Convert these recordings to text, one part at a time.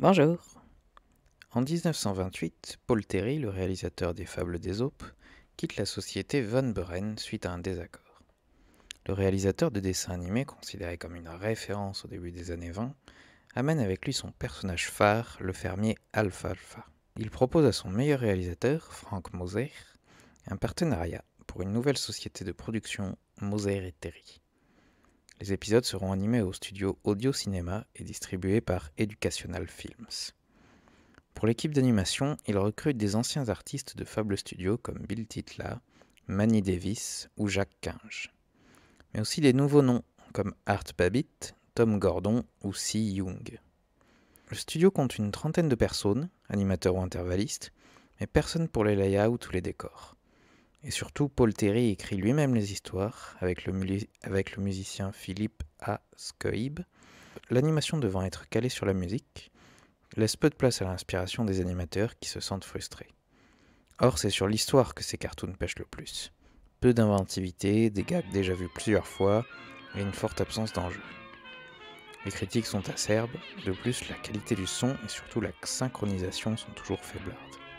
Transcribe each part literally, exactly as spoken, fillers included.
Bonjour. En dix-neuf cent vingt-huit, Paul Terry, le réalisateur des Fables d'Ésope, quitte la société Van Buren suite à un désaccord. Le réalisateur de dessins animés, considéré comme une référence au début des années vingt, amène avec lui son personnage phare, le fermier Alfalfa. Il propose à son meilleur réalisateur, Frank Moser, un partenariat pour une nouvelle société de production, Moser et Terry. Les épisodes seront animés au studio Audio Cinéma et distribués par Educational Films. Pour l'équipe d'animation, il recrute des anciens artistes de Fable Studio comme Bill Titla, Manny Davis ou Jacques Quinge. Mais aussi des nouveaux noms comme Art Babbitt, Tom Gordon ou Si Young. Le studio compte une trentaine de personnes, animateurs ou intervallistes, mais personne pour les layouts ou les décors. Et surtout, Paul Terry écrit lui-même les histoires avec le, mu- avec le musicien Philippe A. Skoib, l'animation devant être calée sur la musique, laisse peu de place à l'inspiration des animateurs qui se sentent frustrés. Or, c'est sur l'histoire que ces cartoons pêchent le plus. Peu d'inventivité, des gags déjà vus plusieurs fois, et une forte absence d'enjeu. Les critiques sont acerbes, de plus la qualité du son et surtout la synchronisation sont toujours faiblardes.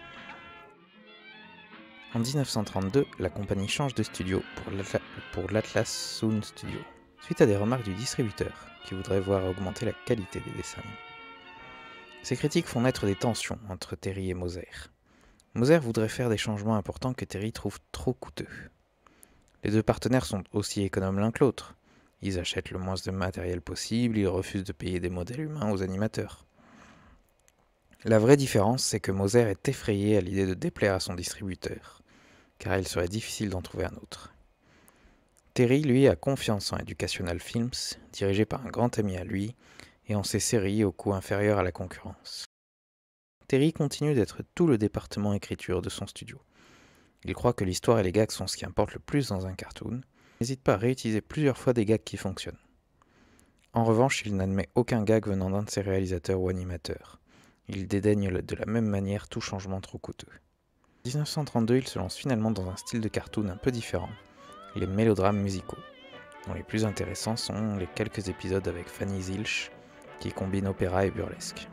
En dix-neuf cent trente-deux, la compagnie change de studio pour, l'Atla- pour l'Atlas Sound Studio, suite à des remarques du distributeur, qui voudrait voir augmenter la qualité des dessins. Ces critiques font naître des tensions entre Terry et Moser. Moser voudrait faire des changements importants que Terry trouve trop coûteux. Les deux partenaires sont aussi économes l'un que l'autre. Ils achètent le moins de matériel possible, ils refusent de payer des modèles humains aux animateurs. La vraie différence, c'est que Moser est effrayé à l'idée de déplaire à son distributeur, car il serait difficile d'en trouver un autre. Terry, lui, a confiance en Educational Films, dirigé par un grand ami à lui, et en ses séries au coût inférieur à la concurrence. Terry continue d'être tout le département écriture de son studio. Il croit que l'histoire et les gags sont ce qui importe le plus dans un cartoon, et n'hésite pas à réutiliser plusieurs fois des gags qui fonctionnent. En revanche, il n'admet aucun gag venant d'un de ses réalisateurs ou animateurs. Il dédaigne de la même manière tout changement trop coûteux. En dix-neuf cent trente-deux, il se lance finalement dans un style de cartoon un peu différent, les mélodrames musicaux, dont les plus intéressants sont les quelques épisodes avec Fanny Zilch, qui combinent opéra et burlesque.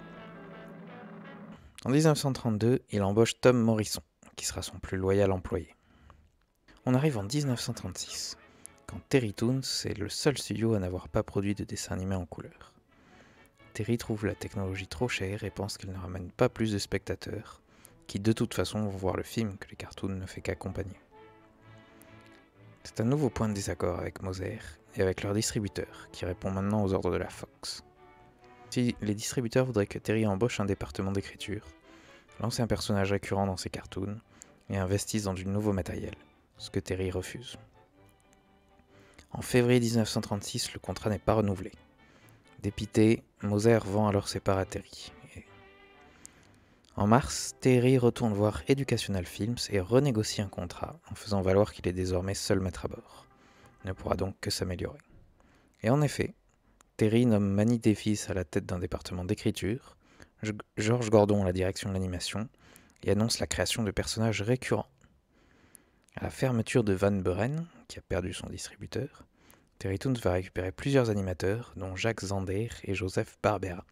En dix-neuf cent trente-deux, il embauche Tom Morrison, qui sera son plus loyal employé. On arrive en dix-neuf cent trente-six, quand Terry Toons est le seul studio à n'avoir pas produit de dessin animé en couleur. Terry trouve la technologie trop chère et pense qu'elle ne ramène pas plus de spectateurs, qui de toute façon vont voir le film que les cartoons ne fait qu'accompagner. C'est un nouveau point de désaccord avec Moser et avec leur distributeur, qui répond maintenant aux ordres de la Fox. Si les distributeurs voudraient que Terry embauche un département d'écriture, lance un personnage récurrent dans ses cartoons et investisse dans du nouveau matériel, ce que Terry refuse. En février dix-neuf cent trente-six, le contrat n'est pas renouvelé. Dépité, Moser vend alors ses parts à Terry. Et... En mars, Terry retourne voir Educational Films et renégocie un contrat en faisant valoir qu'il est désormais seul maître à bord. Il ne pourra donc que s'améliorer. Et en effet, Terry nomme Manny Davis à la tête d'un département d'écriture, George Gordon à la direction de l'animation, et annonce la création de personnages récurrents. À la fermeture de Van Buren, qui a perdu son distributeur, Terry Toons va récupérer plusieurs animateurs, dont Jacques Zander et Joseph Barbera.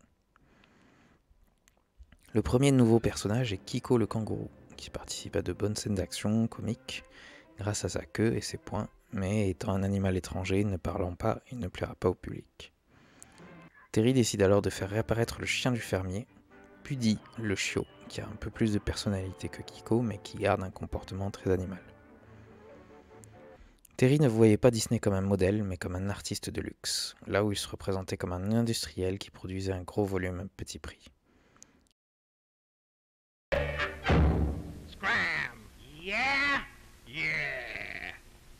Le premier nouveau personnage est Kiko le kangourou, qui participe à de bonnes scènes d'action comiques grâce à sa queue et ses poings, mais étant un animal étranger, ne parlant pas, il ne plaira pas au public. Terry décide alors de faire réapparaître le chien du fermier, Puddy le chiot, qui a un peu plus de personnalité que Kiko, mais qui garde un comportement très animal. Terry ne voyait pas Disney comme un modèle, mais comme un artiste de luxe, là où il se représentait comme un industriel qui produisait un gros volume à petit prix. Scram! Yeah! Yeah!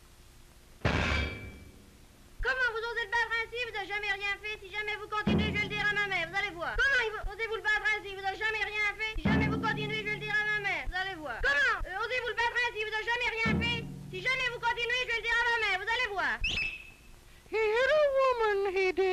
Comment vous osez le battre ainsi? Vous n'avez jamais rien fait. Si jamais vous continuez, je vais le dire à ma mère. Vous allez voir. Comment osez-vous le battre ainsi? Vous n'avez jamais rien fait. Si jamais vous continuez, je vais le dire à ma mère. Vous allez voir. Comment euh, osez-vous le battre ainsi? Vous n'avez jamais rien fait. Si jamais vous continuez, je vais le dire à ma mère. Vous allez voir. He hit a woman, he did.